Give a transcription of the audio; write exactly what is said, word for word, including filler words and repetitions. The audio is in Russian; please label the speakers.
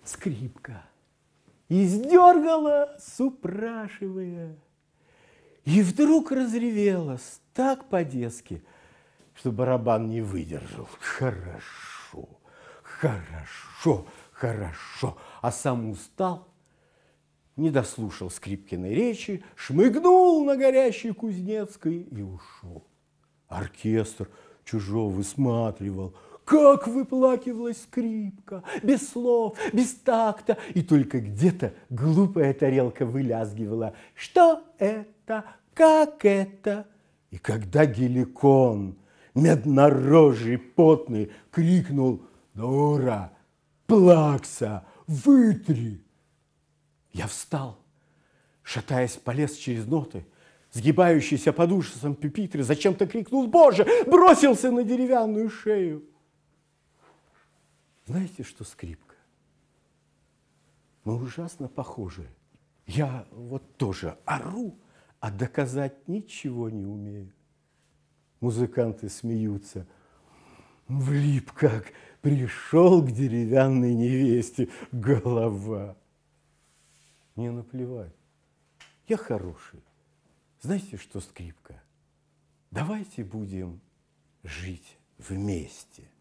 Speaker 1: скрипка. И сдергала, упрашивая. И вдруг разревелась так по-детски, что барабан не выдержал. Хорошо, хорошо, хорошо. А сам устал, не дослушал Скрипкиной речи, шмыгнул на горящей Кузнецкой и ушел. Оркестр чужого высматривал, как выплакивалась скрипка, без слов, без такта, и только где-то глупая тарелка вылязгивала. Что это? Как это? И когда Геликон, меднорожий, потный, крикнул: дура, плакса, вытри! Я встал, шатаясь, полез через ноты, сгибающийся под ужасом пюпитры, зачем-то крикнул: Боже! Бросился на деревянную шею. Знаете, что скрипка? Мы ужасно похожи. Я вот тоже ору, а доказать ничего не умею. Музыканты смеются. Влип как, пришел к деревянной невесте, голова. Мне наплевать. Я хороший. Знаете, что скрипка? Давайте будем жить вместе.